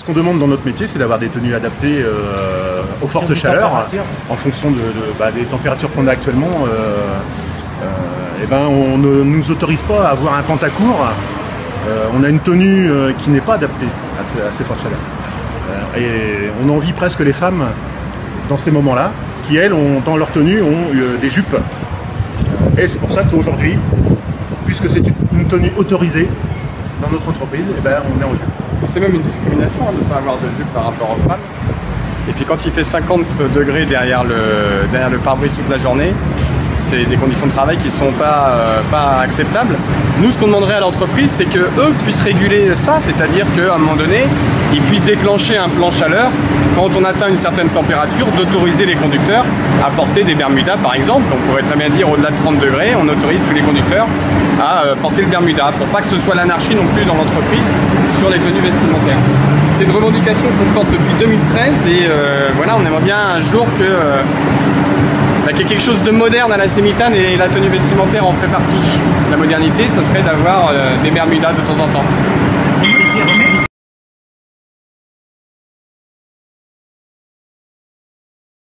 Ce qu'on demande dans notre métier, c'est d'avoir des tenues adaptées aux fortes chaleurs, en fonction des températures qu'on a actuellement. On ne nous autorise pas à avoir un pantacourt. On a une tenue qui n'est pas adaptée à ces fortes chaleurs. Et on envie presque les femmes dans ces moments-là, qui elles, dans leur tenue, ont des jupes. Et c'est pour ça qu'aujourd'hui, puisque c'est une tenue autorisée dans notre entreprise, on est en jupe. C'est même une discrimination de ne pas avoir de jupe par rapport aux femmes. Et puis quand il fait 50 degrés derrière le pare-brise toute la journée, c'est des conditions de travail qui ne sont pas acceptables. Nous, ce qu'on demanderait à l'entreprise, c'est qu'eux puissent réguler ça, c'est-à-dire qu'à un moment donné, ils puissent déclencher un plan chaleur quand on atteint une certaine température, d'autoriser les conducteurs à porter des bermudas par exemple. On pourrait très bien dire au-delà de 30 degrés, on autorise tous les conducteurs à porter le bermuda pour pas que ce soit l'anarchie non plus dans l'entreprise sur les tenues vestimentaires. C'est une revendication qu'on porte depuis 2013 et voilà, on aimerait bien un jour qu'il y ait quelque chose de moderne à la Sémitane et la tenue vestimentaire en ferait partie. La modernité, ça serait d'avoir des bermudas de temps en temps.